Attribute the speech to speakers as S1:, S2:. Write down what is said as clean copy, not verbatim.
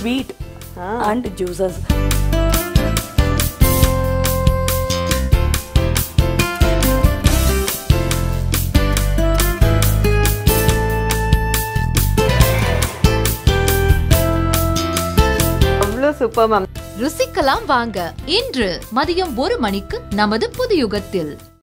S1: sweet and juices.
S2: Super ma'am.
S3: ருசிக்கலாம் வாங்க. இன்று மதியம் 1 மணிக்கு நமது புது யுகத்தில்.